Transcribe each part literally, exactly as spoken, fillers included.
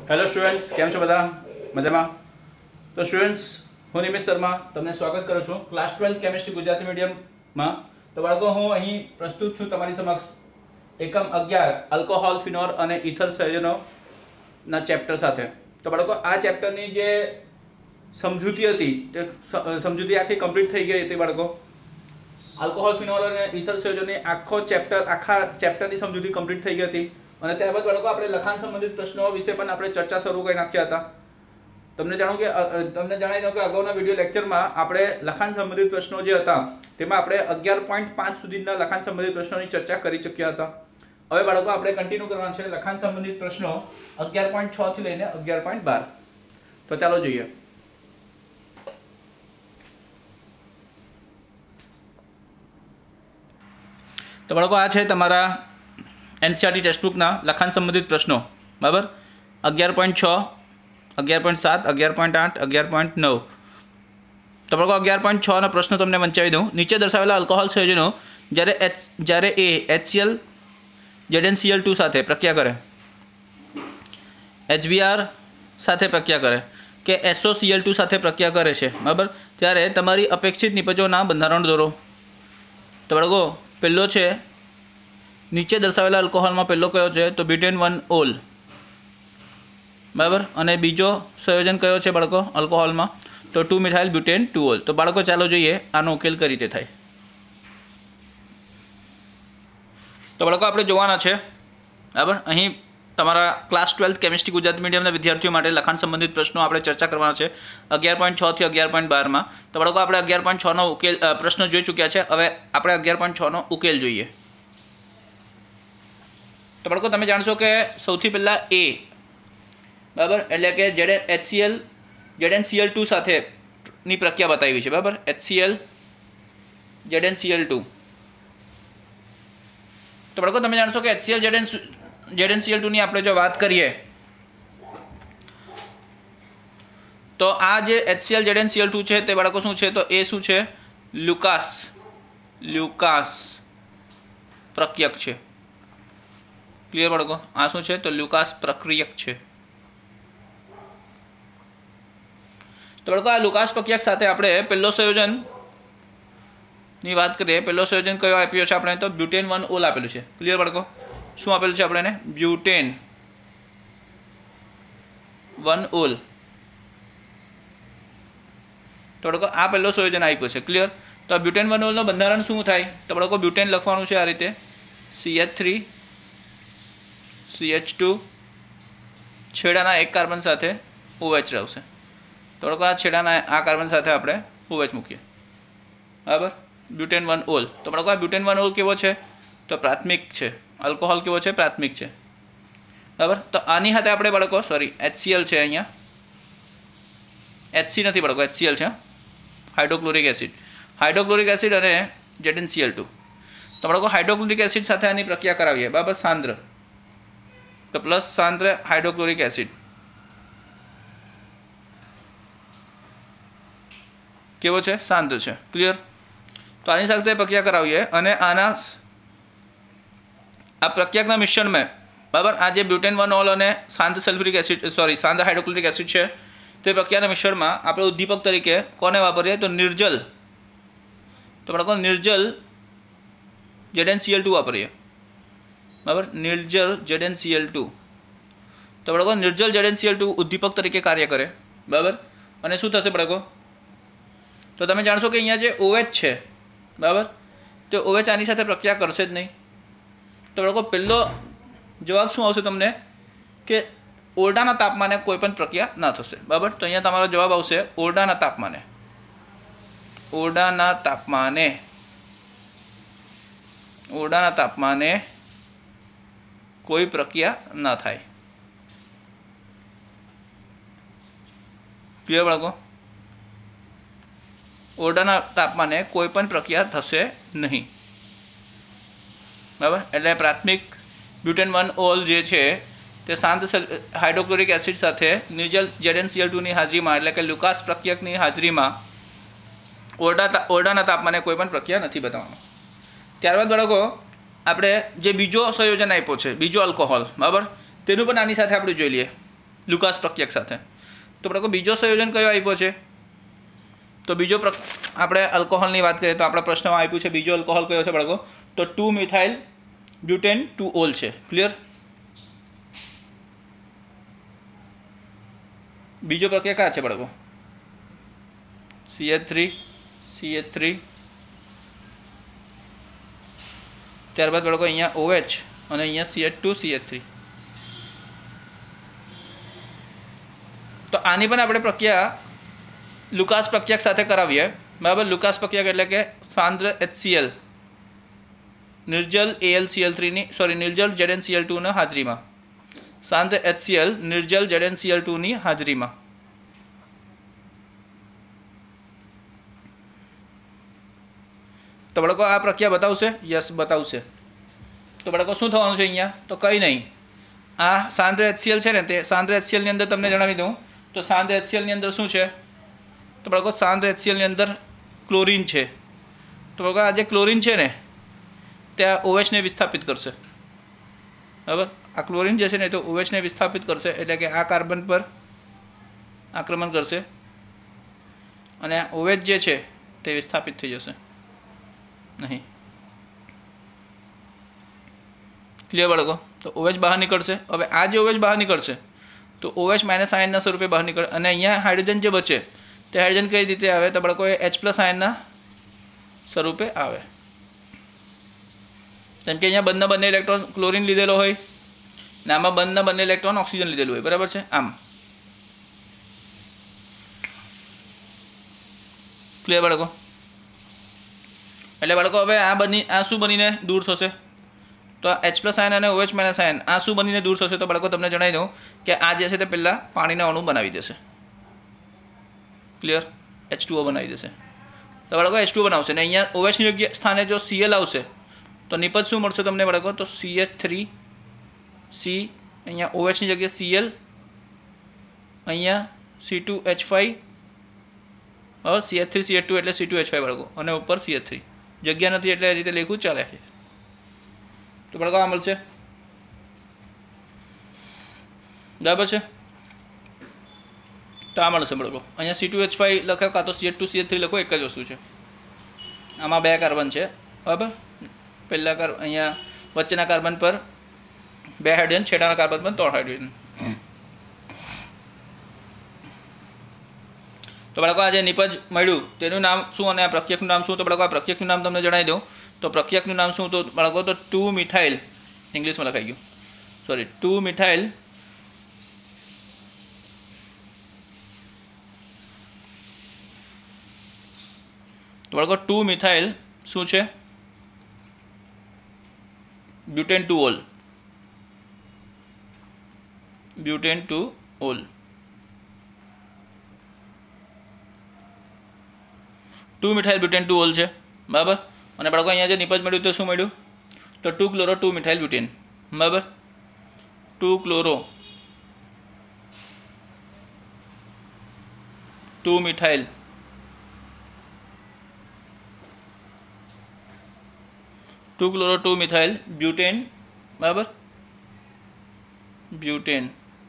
Hello students, केम छो बधा मजामा। तो स्टूडेंट्स, हूँ निमेश शर्मा तमने स्वागत करूँ छूँ class twelfth chemistry Gujarati medium में। तो बाळको हूँ अहीं प्रस्तुत छूँ तमारी समक्ष एकम अगियार अल्कोहोल फिनोल और इथर संयोजनों ना चैप्टर साथे। तो बाळको आ चैप्टरनी जे समझूती हती ते समझूती आखी कम्प्लीट थई गई हती। बाळको अल्कोहोल फिनोल और इथर संयोजननी आखो चैप्टर आखा चैप्टरनी समझूती कम्प्लीट थई गई हती। અને ત્યારબાદ બાળકો આપણે લખાણ સંબંધિત પ્રશ્નો વિશે પણ આપણે ચર્ચા શરૂ કરી નાખ્યા હતા। તમને જાણો કે તમને જણાવી દઉં કે અગાઉના વિડિયો લેક્ચરમાં આપણે લખાણ સંબંધિત પ્રશ્નો જે હતા તેમાં આપણે અગિયાર પોઈન્ટ પાંચ સુધીના લખાણ સંબંધિત પ્રશ્નોની ચર્ચા કરી ચૂક્યા હતા। હવે બાળકો આપણે કન્ટિન્યુ કરવાના છે લખાણ સંબંધિત પ્રશ્નો અગિયાર પોઈન્ટ છ થી લઈને અગિયાર પોઈન્ટ બાર। તો ચાલો જોઈએ। તો બાળકો આ છે તમારા एनसीईआरटी टेक्स्टबुक ना लखाण संबंधित प्रश्नों बराबर अगियार पॉइंट छ अगियार पॉइंट सात अगियार पॉइंट आठ अगियार पॉइंट नौ। तो बड़को अगियार पॉइंट छ प्रश्न तमने वंचावी दूँ। नीचे दर्शावेला अल्कोहोल संयोजनों जयरे एच जयरे ए एचसीएल जेडएनसीएल टू साथे प्रक्रिया करे, एचबीआर साथे प्रक्रिया करे के एसओसीएल टू साथे प्रक्रिया करे छे बराबर, त्यारे तमारी अपेक्षित निपजोना बंधारण दौरो। तो बड़को पहलो छे नीचे दर्शावेला अल्कोहोल में पहलो कयो छे तो ब्यूटेन वन ओल बराबर, और बीजो संयोजन कयो छे बाळको अल्कोहोल में तो टू मिथाइल ब्यूटेन टू ओल। तो बाळको चालो जोईए आनो उकेल कई रीते थाय। तो बाळको आपणे जोवाना छे बराबर, अहीं तमारा क्लास ट्वेल्थ केमिस्ट्री गुजराती मीडियमना विद्यार्थीओ माटे लखाण संबंधित प्रश्नों आपणे चर्चा करवाना छे अगियार पॉइंट छ थी अगियार पॉइंट बार में। तो बाळको आपणे अगियार पॉइंट छ नो उकेल प्रश्न जोई चूक्या छे। हवे आपणे अगियार पॉइंट छ नो उकेल जोईए। तो बाळको तमे जाणशो के सौथी पहला ए बराबर एटले के जेड एचसीएल जेडएनसीएल टू साथे नी प्रक्रिया बतावी छे बराबर, एचसीएल जेडएनसीएल टू। तो बाळको तमे जाणशो के एचसीएल जेडएन जेडएनसीएल टू नी आपणे जो बात करीए तो आ जे एचसीएल जेडएनसीएल टू छे ते बाळको शुं छे तो ए शुं छे ल्यूकास ल्यूकास प्रक्रियक छे। क्लियर बाळको आ शुं छे तो ल्यूकास प्रक्रियक छे। तो बाळको आ ल्यूकास प्रक्रियक साथे आपणे पहलो संयोजन नी वात करीए। पहलो संयोजन कयो आप्यो छे आपणे तो ब्यूटेन वन ओल आपेलुं छे। क्लियर बाळको शुं आपेलुं छे आपणे ब्यूटेन वन ओल। तो बाळको आ पहलो संयोजन आप्यो छे। क्लियर। तो ब्यूटेन वन ओल नो बंधारण शुं थाय तो बाळको ब्यूटेन लखवानुं छे आ रीते C H three C H two छेड़ाना एक कार्बन साथे ओएच रहशे। तो बाळको आ छेड़ाना आ कार्बन साथे आपणे ओएच मूकीए बराबर, ब्यूटेन वन ओल। तो बाळको आ ब्यूटेन वन ओल केवो छे तो प्राथमिक छे, अल्कोहोल केवो छे प्राथमिक छे बराबर। तो आनी हाथे आपणे बाळको सॉरी एचसीएल छे, अहींया एचसी नथी बाळको एचसीएल छे हाइड्रोक्लोरिक एसिड हाइड्रोक्लोरिक एसिड अने जेडएनसीएल टू। तो बाळको हाइड्रोक्लोरिक एसिड साथे आनी प्रक्रिया करावीए बराबर, सांद्र तो प्लस सांद्र हाइड्रोक्लोरिक एसिड केवो छे सांद्र छे। क्लियर। तो आनी साथे प्रक्रिया करावीए अने आना आ प्रक्रियाना मिश्रण में बराबर आ जे ब्यूटेन वन ओल अने सांद्र सल्फ्यूरिक एसिड सॉरी सांद्र हाइड्रोक्लोरिक एसिड छे ते प्रक्रियाना मिश्रण में आपणे उद्दीपक तरीके कोने वापरीए तो निर्जल। तो बाळको निर्जल जेडएनसीएल टू वापरीए बराबर, निर्जल जेडएनसीएल टू। तो बाळको निर्जल जेडएनसीएल टू उद्दीपक तरीके कार्य करे बराबर, अने शुं थशे बाळको तो तमे जाणशो के अहींया जे ओएच छे बराबर तो ओएच आनी साथे प्रक्रिया करशे ज नहीं। तो बाळको पहलो जवाब शुं आवशे तमने के ओरडाना तापमाने कोईपण प्रक्रिया न थशे बराबर। तो अहींया तमारो जवाब आवशे ओरडाना तापमाने ओरडाना तापमाने ओरडाना तापमाने कोई प्रक्रिया न थाय। क्लियर बाळको ओरडाना तापमाने कोईपण प्रक्रिया थशे नहीं बराबर। एटले प्राथमिक ब्यूटेन वन ओल जे छे ते शांत हाइड्रोक्लोरिक एसिड साथे निर्जल जेडएनसीएल टू नी हाजरीमां एटले के ल्यूकास प्रक्रियकनी हाजरीमां ओरडा ओरडाना तापमाने कोईपण प्रक्रिया नथी बताववानुं। त्यारबाद बाळको આપણે જે બીજો સંયોજન આપ્યો છે બીજો આલ્કોહોલ બરાબર તેનું પણ આની સાથે આપણે જોઈ લઈએ। લુકાસ પ્રક્રિયક સાથે. તો બાળકો બીજો સંયોજન કયો આપ્યો છે? તો બીજો આપણે આલ્કોહોલની વાત કરીએ તો આપણા પ્રશ્નમાં આપ્યું છે બીજો આલ્કોહોલ કયો છે બાળકો? તો two methyl butane two ol છે. ક્લિયર? બીજો પ્રક્રિયા કયા છે બાળકો? C H three C H three ત્યારબાદ બાળકો અહીંયા ઓએચ અને અહીંયા C H two C H three. તો આની પણ આપણે પ્રક્રિયા લુકાસ પ્રક્રિયક સાથે કરાવીએ. બરાબર? લુકાસ પ્રક્રિયક એટલે કે સાંદ્ર એચસીએલ નિર્જલ એએલસીએલ થ્રીની સોરી નિર્જલ ઝેડએનસીએલ ટુની હાજરીમાં, સાંદ્ર એચસીએલ નિર્જલ ઝેડએનસીએલ ટુની હાજરીમાં. તો બાળકો આ પ્રક્રિયા બતાવશે? યસ, બતાવશે. તો બાળકો શું થવાનું છે અહીંયા? તો કંઈ નહીં, આ સાંદ્ર એચસીએલ છે ને તે સાંદ્ર એચસીએલની અંદર તમને જણાવી દઉં તો સાંદ્ર એચસીએલની અંદર શું છે? તો બાળકો સાંદ્ર એચસીએલની અંદર ક્લોરીન છે. તો બાળકો આ જે ક્લોરીન છે ને ત્યાં ઓએચને વિસ્થાપિત કરશે. બરાબર? આ ક્લોરીન જે છે ને તો ઓએચને વિસ્થાપિત કરશે એટલે કે આ કાર્બન પર આક્રમણ કરશે અને આ ઓએચ જે છે તે વિસ્થાપિત થઈ જશે નહીં. ક્લિયર બાળકો? તો ઓએચ બહાર નીકળશે. હવે આ જે ઓએચ બહાર નીકળશે તો ઓએચ માઇનસ આયનના સ્વરૂપે બહાર નીકળે અને અહીંયા હાઇડ્રોજન જે બચે તે હાઇડ્રોજન કઈ રીતે આવે? તો બાળકો એ એચ પ્લસ આયનના સ્વરૂપે આવે. જેમ કે અહીંયા બંને બંને ઇલેક્ટ્રોન ક્લોરીન લીધેલો હોય ને આમાં બંને બંને ઇલેક્ટ્રોન ઓક્સિજન લીધેલું હોય. બરાબર છે? આમ. ક્લિયર બાળકો? એટલે બાળકો હવે આ બની આ શું બનીને દૂર થશે? તો આ એચ પ્લસ આયન અને ઓએચ માઇનસ આયન આ શું બનીને દૂર થશે? તો બાળકો તમને જણાવી દઉં કે આ જે છે તે પહેલાં પાણીના અણુ બનાવી દેશે. ક્લિયર? એચ ટુ ઓ બનાવી દેશે. તો બાળકો એચ ટુ બનાવશે ને અહીંયા ઓએચની જગ્યાએ સ્થાને જો સીએલ આવશે તો નિપજ શું મળશે તમને બાળકો? તો સી એચ થ્રી સી અહીંયા ઓએચની જગ્યાએ સીએલ અહીંયા સી ટુ એચ ફાઈવ બરાબર? C H three C H two એટલે સી ટુ એચ ફાઈવ બાળકો અને ઉપર સી એચ થ્રી જગ્યા નથી એટલે એ રીતે લખવું ચાલે છે. તો બાળકો આ મળશે. બરાબર છે? તો આ મળશે બાળકો. અહીંયા સી ટુ એચ ફાઈવ લખાય કાં તો C H two C H three લખો, એક જ વસ્તુ છે. આમાં બે કાર્બન છે. બરાબર? પહેલા કાર્બ અહીંયા વચ્ચેના કાર્બન પર બે હાઇડ્રોજન, છેડાના કાર્બન પર ત્રણ હાઇડ્રોજન. તો બાળકો આ જે નિપજ મળ્યું તેનું નામ શું અને આ પ્રક્રિયકનું નામ શું? તો બાળકો આ પ્રક્રિયકનું નામ તમને જણાવી દઉં તો પ્રક્રિયકનું નામ શું? તો બાળકો તો ટુ મિથાઇલ ઇંગ્લિશમાં લખાઈ ગયું સોરી ટુ મિથાઇલ તો બાળકો ટુ મિથાઇલ શું છે? Butane two ol butane two ol two methyl butane two ol છે. બરાબર? અને બાળકો અહીંયા જે નિપજ મળ્યું તો શું મળ્યું? તો two chloro two methyl butane. બરાબર? Two chloro two methyl two chloro two methyl butane. બરાબર? બ્યુટેન.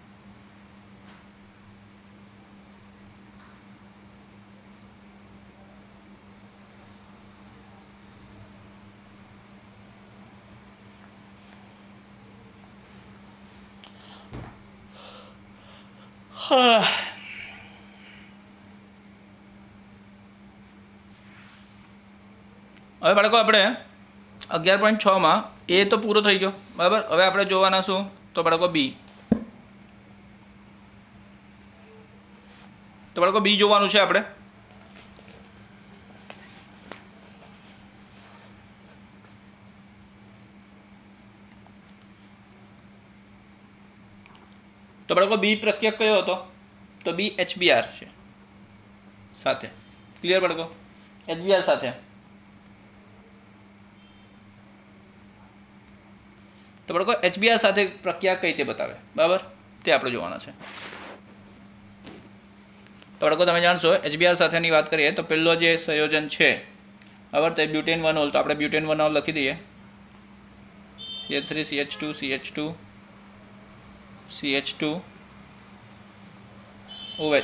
હવે બાળકો આપણે અગિયાર પોઈન્ટ છમાં એ તો પૂરો થઈ ગયો. બરાબર? હવે આપણે જોવાના શું? તો બાળકો બી. તો બાળકો બી જોવાનું છે આપણે. તો બાળકો બી પ્રક્રિયક કયો હતો? તો બી એચબીઆર છે સાથે. ક્લિયર બાળકો? એચબીઆર સાથે. તો બાળકો એચબીઆર સાથે પ્રક્રિયા કઈ રીતે બતાવે? બરાબર? તે આપણે જોવાના છે. તો બાળકો તમે જાણશો એચબીઆર સાથેની વાત કરીએ તો પહેલો જે સંયોજન છે બરાબર તે બ્યુટેન વન ઓલ. તો આપણે બ્યુટેન વન ઓલ લખી દઈએ. C H three C H two C H two C H two OH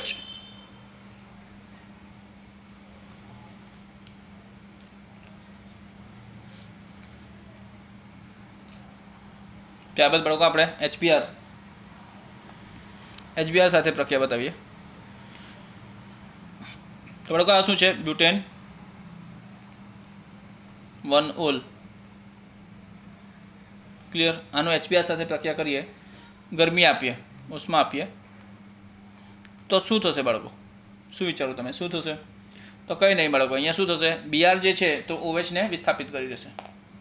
ત્યારબાદ બાળકો આપણે એચબીઆર એચબીઆર સાથે પ્રક્રિયા બતાવીએ તો બાળકો આ શું છે બ્યુટેન વન ઓલ ક્લિયર આનું એચબીઆર સાથે પ્રક્રિયા કરીએ ગરમી આપીએ ઉષ્મા આપીએ તો શું થશે બાળકો શું વિચારો તમે શું થશે તો કંઈ નહીં બાળકો અહીંયા શું થશે બીઆર જે છે તો ઓએચને વિસ્થાપિત કરી દેશે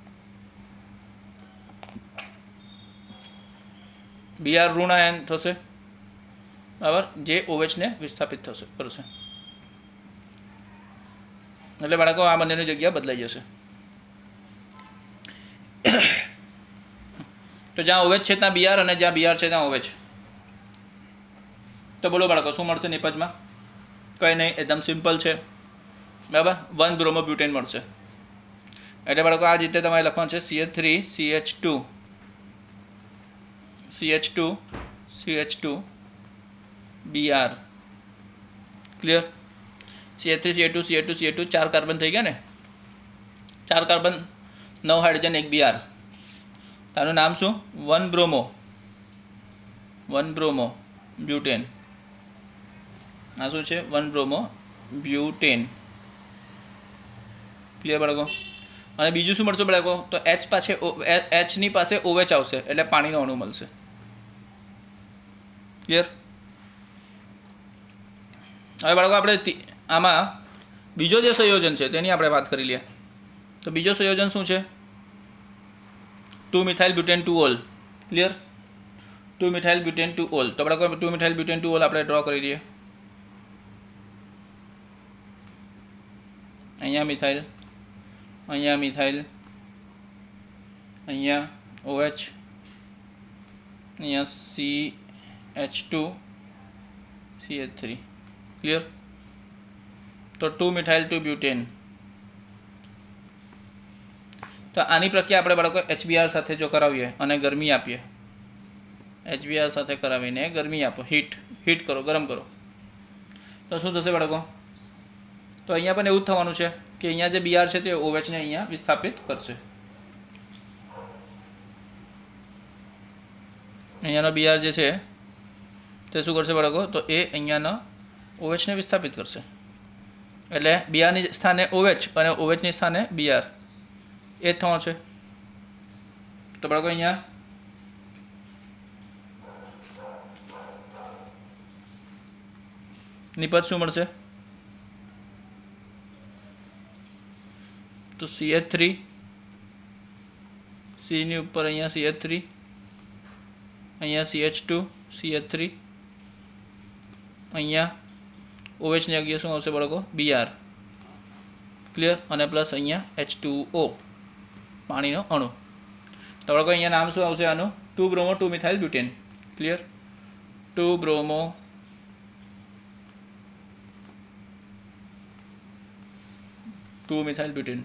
બીઆર ઋણ આયન થશે બરાબર જે ઓએચને વિસ્થાપિત થશે કરશે એટલે બાળકો આ બંનેની જગ્યા બદલાઈ જશે તો જ્યાં ઓવેચ છે ત્યાં બીઆર અને જ્યાં બીઆર છે ત્યાં ઓવેચ તો બોલો બાળકો શું મળશે નિપજમાં કંઈ નહીં એકદમ સિમ્પલ છે બરાબર વન બ્રોમો બ્યુટેન મળશે એટલે બાળકો આ રીતે તમારે લખવાનું છે C H three C H two C H two C H two Br clear C H three C H two C H two C H two ચાર કાર્બન થઈ ગયા ને ચાર કાર્બન નવ હાઇડ્રોજન એક બીઆર તારું નામ શું one bromo one bromo butane આ શું છે વન બ્રોમો બ્યુટેન ક્લિયર બાળકો અને બીજું શું મળશે બાળકો તો એચ પાસે એચની પાસે ઓવેચ આવશે એટલે પાણીનો અણુ મળશે ક્લિયર હવે બાળકો આપણે આમાં બીજો જે સંયોજન છે તેની આપણે વાત કરી લઈએ તો બીજો સંયોજન શું છે two methyl butane two ol clear two methyl butane two ol તો બાળકો two methyl butane two ol આપણે ડ્રો કરી દઈએ અહીંયા મિથાઇલ અહીંયા મિથાઇલ અહીંયા ઓએચ અહીંયા C H two C H three clear તો ટુ મિથાઇલ ટુ બ્યુટેન તો આની પ્રક્રિયા આપણે બાળકો એચબીઆર સાથે જો કરાવીએ અને ગરમી આપીએ એચબીઆર સાથે કરાવીને ગરમી આપો હીટ હીટ કરો ગરમ કરો તો શું થશે બાળકો તો અહીંયા પણ એવું જ થવાનું છે કે અહીંયા જે બીઆર છે તે ઓએચને અહીંયા વિસ્થાપિત કરશે અહીંયાનો બીઆર જે છે તે શું કરશે બાળકો તો એ અહીંયાનો ઓએચને વિસ્થાપિત કરશે એટલે બીઆરની સ્થાને ઓએચ અને ઓએચની સ્થાને બીઆર એ જ થવાનું છે તો બાળકો અહીંયા નિપજ શું મળશે તો સી એચ થ્રી સીની ઉપર અહીંયા સી એચ થ્રી અહીંયા C H two C H three અહીંયા ઓએચની જગ્યાએ શું આવશે બાળકો બીઆર ક્લિયર અને પ્લસ અહીંયા એચ ટુ ઓ પાણીનો અણુ તો બાળકો અહીંયા નામ શું આવશે આનું two bromo two methyl butane clear two bromo two methyl butane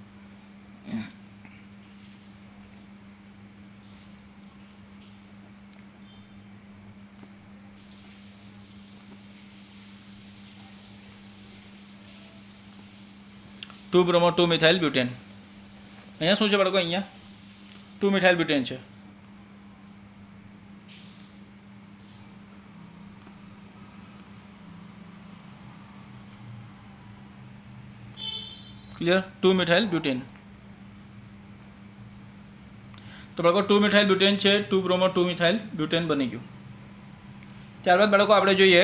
two bromo two methyl butane અહીંયા શું છે બાળકો અહીંયા ટુ મિથાઇલ બ્યુટેન છે ક્લિયર ટુ મિથાઇલ બ્યુટેન તો બાળકો ટુ મિથાઇલ બ્યુટેન છે two bromo two methyl butane બની ગયું ત્યારબાદ બાળકો આપણે જોઈએ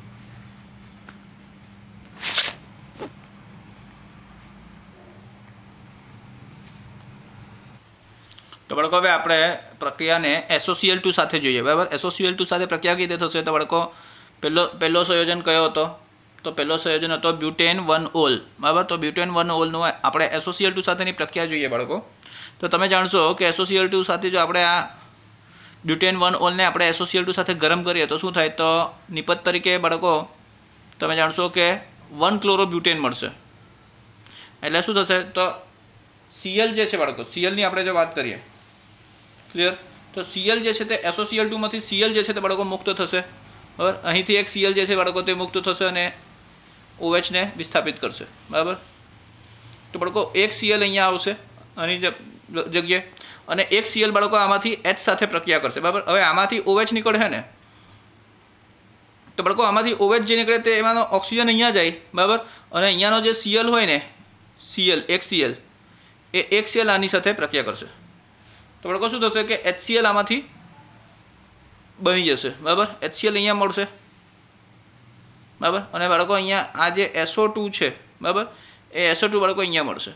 તો બાળકો હવે આપણે પ્રક્રિયાને એસોસીએલ ટુ સાથે જોઈએ બરાબર એસોસીએલ ટુ સાથે પ્રક્રિયા કઈ રીતે થશે તો બાળકો પહેલો પહેલો સંયોજન કયો હતો તો પહેલો સંયોજન હતો બ્યુટેન વન ઓલ બરાબર તો બ્યુટેન વન ઓલનું આપણે એસોસીએલ ટુ સાથેની પ્રક્રિયા જોઈએ બાળકો તો તમે જાણશો કે એસોસીએલ ટુ સાથે જો આપણે આ બ્યુટેન વન ઓલને આપણે એસોસીએલ ટુ સાથે ગરમ કરીએ તો શું થાય તો નિપજ તરીકે બાળકો તમે જાણશો કે વન ક્લોરો બ્યુટેન મળશે એટલે શું થશે તો સીએલ જે છે બાળકો સીએલની આપણે જો વાત કરીએ ક્લિયર તો સીએલ જે છે તે એસોસીએલ ટુમાંથી સીએલ જે છે તે બાળકો મુક્ત થશે બરાબર. અહીંથી એક સીએલ જે છે બાળકો તે મુક્ત થશે અને ઓએચ ને વિસ્થાપિત કરશે. બરાબર. તો બાળકો એક સીએલ અહીંયા આવશે આની જગ્યાએ અને એક સીએલ બાળકો આમાંથી એચ સાથે પ્રક્રિયા કરશે. બરાબર. હવે આમાંથી ઓએચ નીકળે ને તો બાળકો આમાંથી ઓએચ જે નીકળે તે એમાંનો ઓક્સિજન અહીંયા જાય. બરાબર. અને અહીંયાનો જે સીએલ હોય ને સીએલ એક સીએલ એ એક સીએલ આની સાથે પ્રક્રિયા કરશે. તો બાળકો શું થશે કે એચસીએલ આમાંથી બની જશે. બરાબર. એચસીએલ અહીંયા મળશે. બરાબર. અને બાળકો અહીંયા આ જે એસઓ ટુ છે બરાબર એ એસઓ ટુ બાળકો અહીંયા મળશે.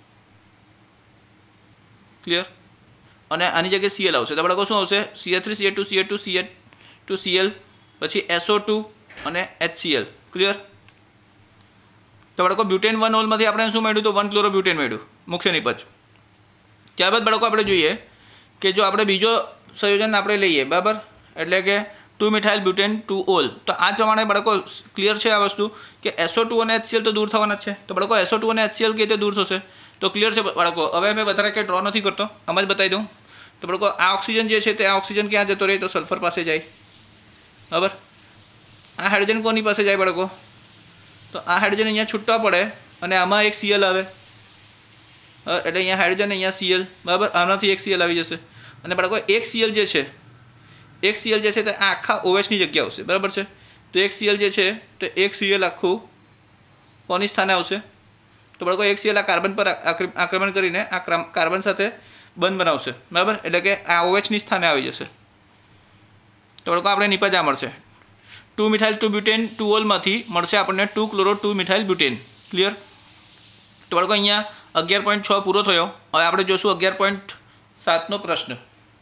ક્લિયર. અને આની જગ્યાએ સીએલ આવશે તો બાળકો શું આવશે CA three CA two CA two CA two Cl પછી એસઓ ટુ અને એચસીએલ. ક્લિયર. તો બાળકો બ્યુટેન વન ઓલમાંથી આપણે શું મળ્યું તો વન ક્લોરો બ્યુટેન મળ્યું મુખ્ય નિપજ. ત્યારબાદ બાળકો આપણે જોઈએ કે જો આપણે બીજો સંયોજન આપણે લઈએ બરાબર એટલે કે two methyl butane two ol તો આ પ્રમાણે બાળકો ક્લિયર છે આ વસ્તુ કે એસઓ ટુ અને એચસીએલ તો દૂર થવાના જ છે. તો બાળકો એસઓ ટુ અને એચસીએલ કેવી રીતે દૂર થશે તો ક્લિયર છે બાળકો. હવે મેં વધારે કંઈ ડ્રો નથી કરતો આમ જ બતાવી દઉં. તો બાળકો આ ઓક્સિજન જે છે તે આ ઓક્સિજન ક્યાં જતો રહે તો સલ્ફર પાસે જાય. બરાબર. આ હાઇડ્રોજન કોની પાસે જાય બાળકો તો આ હાઇડ્રોજન અહીંયા છૂટવા પડે અને આમાં એક સીએલ આવે એટલે અહીંયા હાઇડ્રોજન અહીંયા સીએલ. બરાબર. આનાથી એક સીએલ આવી જશે અને બાળકો એક સીએલ જે છે એક સીએલ જે છે તે આ આખા ઓએચની જગ્યા આવશે. બરાબર છે. તો એક સીએલ જે છે તો એક સીએલ આખું કોની સ્થાને આવશે તો બાળકો એક સીએલ આ કાર્બન પર આક્રમણ કરીને આ કાર્બન સાથે બંધ બનાવશે. બરાબર. એટલે કે આ ઓએચની સ્થાને આવી જશે. તો બાળકો આપણે નિપજ આ મળશે two methyl two butane two ઓલમાંથી મળશે આપણને two chloro two methyl butane. Clear. તો બાળકો અહીંયા અગિયાર પોઈન્ટ છ પૂરો થયો. હવે આપણે જોશું અગિયાર પોઈન્ટ સાતનો પ્રશ્ન.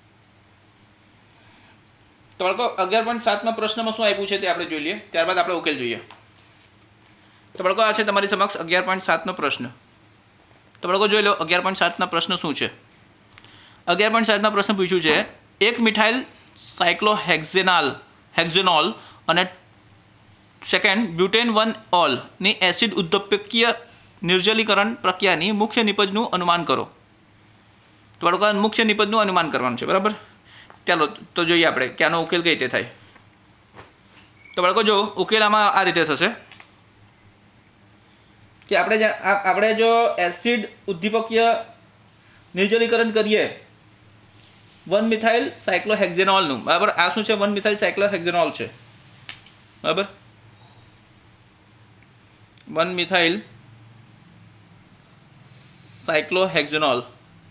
તો બાળકો અગિયાર પોઈન્ટ સાતમાં પ્રશ્નમાં શું આપ્યું છે તે આપણે જોઈ લઈએ ત્યારબાદ આપણે ઉકેલ જોઈએ. તો બાળકો આ છે તમારી સમક્ષ અગિયાર પોઈન્ટ સાતનો પ્રશ્ન. તો બાળકો જોઈ લો અગિયાર પોઈન્ટ સાતના પ્રશ્ન શું છે. અગિયાર પોઈન્ટ સાતમાં પ્રશ્ન પૂછ્યું છે એક મિથાઇલ સાયક્લોહેક્ઝેનાલ હેક્ઝેનોલ અને સેકન્ડ બ્યુટેન વન ઓલની એસિડ ઉદ્દીપકીય નિર્જલીકરણ પ્રક્રિયાની મુખ્ય નિપજનું અનુમાન કરો. તો બાળકો મુખ્ય નિપજનું અનુમાન કરવાનું છે. બરાબર. ચાલો તો જોઈએ આપણે કે આનો ઉકેલ કઈ રીતે થાય. તો બાળકો જો ઉકેલ આમાં આ રીતે થશે કે આપણે આપણે જો એસિડ ઉદ્દીપકીય નિર્જલીકરણ કરીએ વન મિથાઇલ સાયક્લોહેક્ઝેનોલનું. બરાબર. આ શું છે વન મિથાઇલ સાયક્લોહેક્ઝેનોલ છે. બરાબર. વન મિથાઇલ સાયક્લોહેક્ઝેનોલ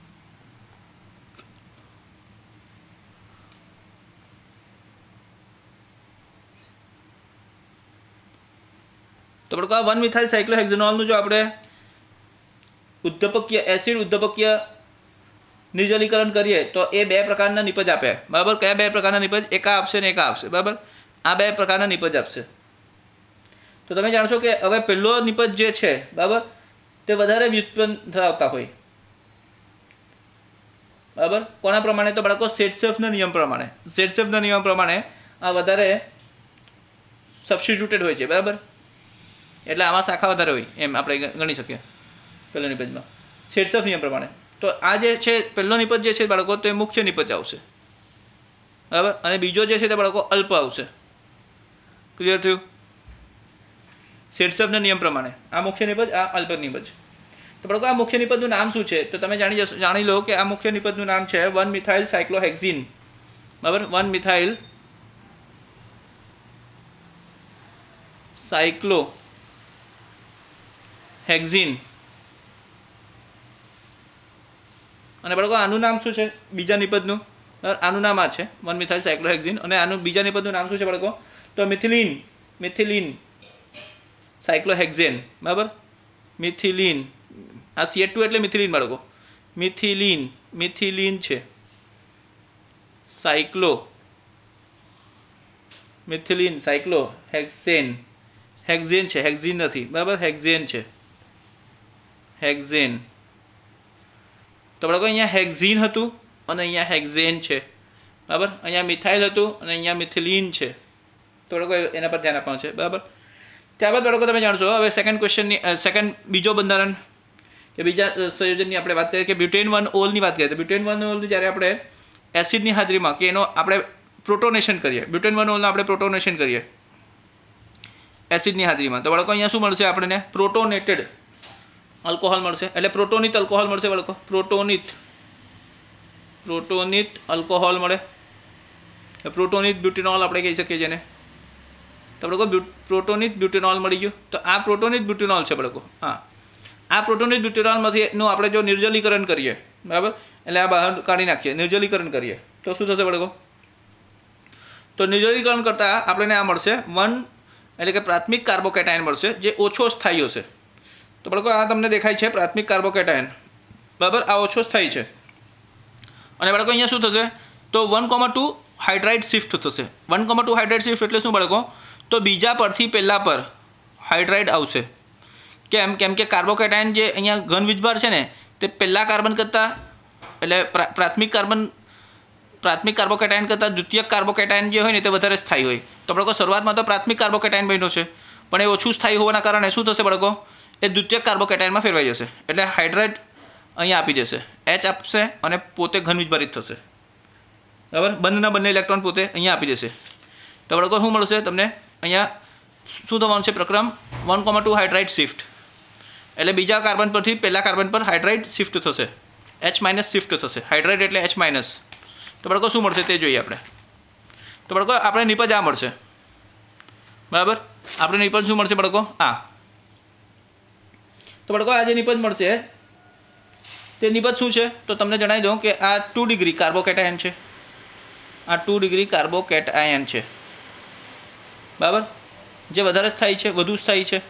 તો બાળકો આ વન મિથાઇલ સાયક્લોહેક્ઝેનોલનું જો આપણે ઉદ્દીપકીય એસિડ ઉદ્દીપકીય નિર્જલીકરણ કરીએ તો એ બે પ્રકારના નિપજ આપે. બરાબર. કયા બે પ્રકારના નિપજ એક આ આપશે ને એક આ આપશે. બરાબર. આ બે પ્રકારના નિપજ આપશે. તો તમે જાણશો કે હવે પહેલો નિપજ જે છે બરાબર તે વધારે વ્યુત્પન્ન ધરાવતા હોય. બરાબર. કોના પ્રમાણે તો બાળકો સેટસેફના નિયમ પ્રમાણે સેટસેફના નિયમ પ્રમાણે આ વધારે સબસ્ટિટ્યુટેડ હોય છે. બરાબર. એટલે આમાં શાખા વધારે હોય એમ આપણે ગણી શકીએ પહેલો નિપજમાં સેટસેફ નિયમ પ્રમાણે. તો આ જે છે પહેલો નિપજ જે છે બાળકો તો એ મુખ્ય નિપજ આવશે. બરાબર. અને બીજો જે છે તે બાળકો અલ્પ આવશે. ક્લિયર થયું. સેટસેફના નિયમ પ્રમાણે આ મુખ્ય નિપજ આ અલ્પ નિપજ. તો બાળકો આ મુખ્ય નિપજનું નામ શું છે તો તમે જાણી જશો જાણી લો કે આ મુખ્ય નિપજનું નામ છે વન મિથાઇલ સાયક્લોહેક્ઝીન. બરાબર. One methyl cyclo hexene. અને બાળકો આનું નામ શું છે બીજા નિપજનું આનું નામ આ છે વન મિથાઇલ સાયક્લોહેક્ઝીન અને આનું બીજા નિપજનું નામ શું છે બાળકો તો મિથિલિન મિથિલિન સાયક્લોહેક્ઝેન. બરાબર. મિથિલિન આ સી એચ ટુ એટલે મિથિલિન બાળકો મિથિલિન મિથિલિન છે cyclo methylene cyclo hexane hexane છે હેક્ઝીન નથી. બરાબર. હેક્ઝેન છે હેક્ઝેન. તો બાળકો અહીંયા હેક્ઝીન હતું અને અહીંયા હેક્ઝેન છે. બરાબર. અહીંયા મિથાઇલ હતું અને અહીંયા મિથિલિન છે. તો બાળકો એના પર ધ્યાન આપવાનું છે. બરાબર. ત્યારબાદ બાળકો તમે જાણશો હવે સેકન્ડ ક્વેશ્ચનની સેકન્ડ બીજો બંધારણ કે બીજા સંયોજનની આપણે વાત કરીએ કે બ્યુટેન વન ઓલની વાત કરીએ તો બ્યુટેન વન ઓલની જ્યારે આપણે એસિડની હાજરીમાં કે એનો આપણે પ્રોટોનેશન કરીએ, બ્યુટેન વન ઓલને આપણે પ્રોટોનેશન કરીએ એસિડની હાજરીમાં, તો બાળકો અહીંયા શું મળશે આપણને? પ્રોટોનેટેડ અલ્કોહોલ મળશે. એટલે પ્રોટોનિત અલ્કોહોલ મળશે બાળકો, પ્રોટોનિત પ્રોટોનિત અલ્કોહોલ મળે. પ્રોટોનિત બ્યુટેનોલ આપણે કહી શકીએ જેને. તો બાળકો પ્રોટોનિત બ્યુટેનોલ મળી ગયું. તો આ પ્રોટોનિત બ્યુટેનોલ છે બાળકો. હા, આ પ્રોટોનિત બ્યુટેનોલમાંથી નું આપણે જો નિર્જલીકરણ કરીએ, બરાબર, એટલે આ બહાર કાઢી નાખીએ, નિર્જલીકરણ કરીએ તો શું થશે બાળકો? તો નિર્જલીકરણ કરતાં આપણને આ મળશે વન, એટલે કે પ્રાથમિક કાર્બોકેટાયન મળશે જે ઓછો સ્થાયી હશે. તો બાળકો આ તમને દેખાય છે પ્રાથમિક કાર્બોકેટાયન, બરાબર, આ ઓછો સ્થાયી છે. અને બાળકો અહીંયા શું થશે? તો one comma two hydride shift થશે. One comma two hydride shift એટલે શું બાળકો? તો બીજા પરથી પહેલાં પર હાઇડ્રાઇડ આવશે. કેમ? કેમ કે કાર્બોકેટાયન જે અહીંયા ઘન વીજભાર છે ને તે પહેલાં કાર્બન કરતાં, એટલે પ્રાથમિક કાર્બન પ્રાથમિક કાર્બોકેટાયન કરતાં દ્વિતીયક કાર્બોકેટાયન જે હોય ને તે વધારે સ્થાયી હોય. તો બાળકો શરૂઆતમાં તો પ્રાથમિક કાર્બોકેટાયન બન્યો છે, પણ એ ઓછું સ્થાયી હોવાના કારણે શું થશે બાળકો? એ દ્વિતીયક કાર્બોકેટાયનમાં ફેરવાઈ જશે. એટલે હાઇડ્રાઇડ અહીંયા આપી દેશે, એચ આપશે અને પોતે ઘન વીજભારિત થશે, બરાબર. બંધના બંને ઇલેક્ટ્રોન પોતે અહીંયા આપી દેશે. તો બાળકો શું મળશે તમને? અહીંયા શું થવાનું છે પ્રક્રમ? One comma two hydride shift, એટલે બીજા કાર્બન પરથી પહેલા કાર્બન પર હાઇડ્રાઇડ શિફ્ટ થશે, એચ માઇનસ શિફ્ટ થશે. હાઇડ્રાઇડ એટલે એચ માઇનસ. તો બાળકો શું મળશે તે જોઈએ આપણે. તો બાળકો આપણે નિપજ આ મળશે, બરાબર. આપણે નિપજ શું મળશે બાળકો? આ. તો બાળકો આ જે નિપજ મળશે તે નિપજ શું છે? તો તમને જણાવી દઉં કે આ ટુ ડિગ્રી કાર્બોકેટાયન છે. આ ટુ ડિગ્રી કાર્બોકેટાયન છે, બરાબર, જે વધારે સ્થાયી છે, વધુ સ્થાયી છે.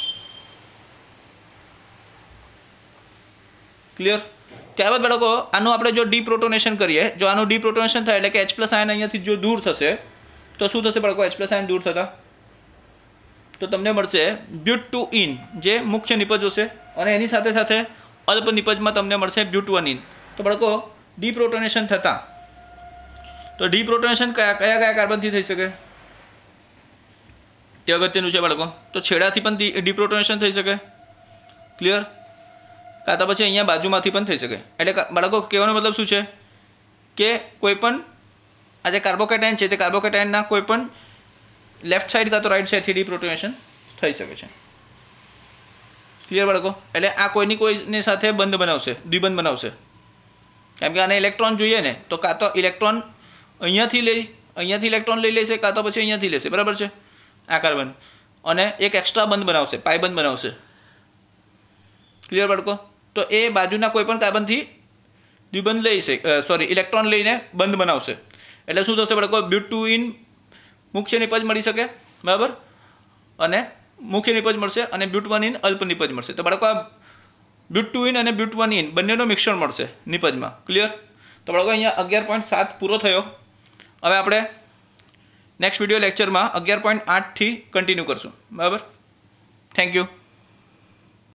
ક્લિયર? ત્યારબાદ બાળકો આનું આપણે જો ડીપ્રોટોનેશન કરીએ, જો આનું ડીપ્રોટોનેશન થાય એટલે કે એચ પ્લસ આયન અહીંયાથી જો દૂર થશે તો શું થશે બાળકો? એચ પ્લસ આયન દૂર થતાં તો તમને મળશે બ્યુટ ટુ ઇન, જે મુખ્ય નિપજ હશે, અને એની સાથે સાથે અલ્પ નિપજમાં તમને મળશે બ્યુટ વન ઇન. તો બાળકો ડીપ્રોટોનેશન થતાં, તો ડીપ્રોટોનેશન કયા કયા કયા કાર્બનથી થઈ શકે તે અગત્યનું છે બાળકો. તો છેડાથી પણ ડીપ્રોટોનેશન થઈ શકે, ક્લિયર, કાં તો પછી અહીંયા બાજુમાંથી પણ થઈ શકે. એટલે બાળકો કહેવાનો મતલબ શું છે કે કોઈ પણ આ જે કાર્બોકેટાયન છે તે કાર્બોકેટાયનના કોઈ પણ લેફ્ટ સાઈડ કાં તો રાઈટ સાઈડથી ડીપ્રોટોનેશન થઈ શકે છે. ક્લિયર બાળકો? એટલે આ કોઈની કોઈની સાથે બંધ બનાવશે, દ્વિબંધ બનાવશે. કેમ કે આને ઇલેક્ટ્રોન જોઈએ ને, તો કાં તો ઇલેક્ટ્રોન અહીંયાથી લઈ અહીંયાથી ઇલેક્ટ્રોન લઈ લેશે, કાં તો પછી અહીંયાથી લેશે, બરાબર છે, આ કાર્બન, અને એક એક્સ્ટ્રા બંધ બનાવશે, પાય બંધ બનાવશે. ક્લિયર બાળકો? તો એ બાજુના કોઈ પણ કાર્બનથી દ્વિબંધ લઈ છે, સોરી ઇલેક્ટ્રોન લઈને બંધ બનાવશે. એટલે શું થશે બાળકો? બ્યુટ ટુ ઇન મુખ્ય નિપજ મળી શકે, બરાબર, અને મુખ્ય નિપજ મળશે, અને બ્યુટ વન ઇન અલ્પ નિપજ મળશે. તો બાળકો આ બ્યુટ ટુ ઇન અને બ્યુટ વન ઇન બંનેનો મિશ્રણ મળશે નિપજમાં. ક્લિયર? તો બાળકો અહીંયા અગિયાર પોઈન્ટ સાત પૂરો થયો. હવે આપણે નેક્સ્ટ વિડીયો લેક્ચરમાં અગિયાર પોઈન્ટ આઠથી કન્ટિન્યુ કરશું, બરાબર. Thank you.